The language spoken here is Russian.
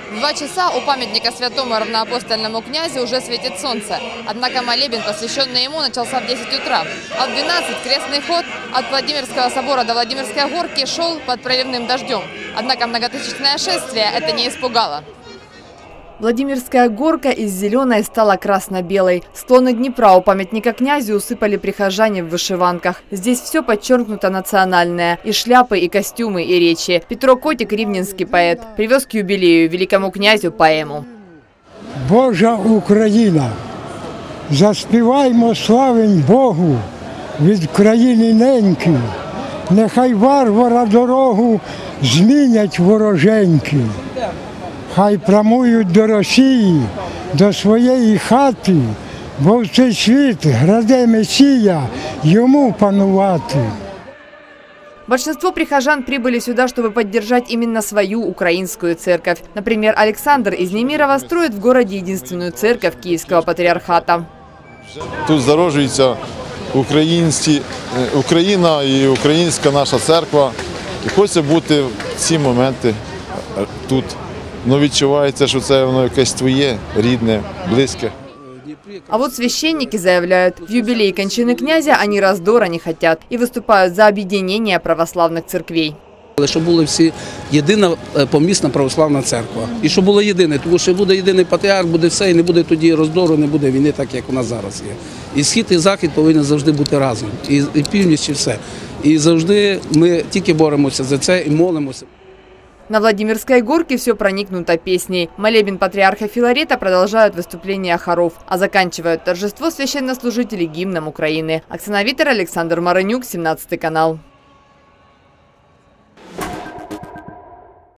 В 2 часа у памятника святому равноапостольному князю уже светит солнце. Однако молебен, посвященный ему, начался в 10 утра. А в 12 крестный ход от Владимирского собора до Владимирской горки шел под проливным дождем. Однако многотысячное шествие это не испугало. Владимирская горка из зеленой стала красно-белой. Склоны Днепра у памятника князю усыпали прихожане в вышиванках. Здесь все подчеркнуто национальное. И шляпы, и костюмы, и речи. Петро Котик, ривненский поэт, привез к юбилею великому князю поэму. Божа Україна, заспіваймо славень Богу від країни неньки. Нехай варвара дорогу змінять вороженьки. Хай прямують до Росії, до своєї хати, бо в цей світ граде Месія, йому панувати. Большинство прихожан прибыли сюда, чтобы поддержать именно свою украинскую церковь. Например, Александр из Немирова строит в городе единственную церковь Киевского патриархата. Тут зароджується Україна і українська наша церква. І хочеться бути в ці моменти тут. Но відчувається, що це воно якесь твоє, рідне, близьке. А вот священники заявляют, в юбилей кончины князя они раздора не хотят и выступают за объединение православных церквей. Щоб була всі єдина помісна православна церква. І щоб було єдине, тому що буде єдиний патріарх, буде все, і не буде тоді роздору, не буде війни, так як у нас зараз є. І схід, і захід повинні завжди бути разом, і північ, і все. І завжди ми тільки боремося за це і молимося. На Владимирской горке все проникнуто песней. Молебен патриарха Филарета продолжают выступления хоров, а заканчивают торжество священнослужители гимном Украины. Оксана Витер, Александр Марынюк, 17 канал.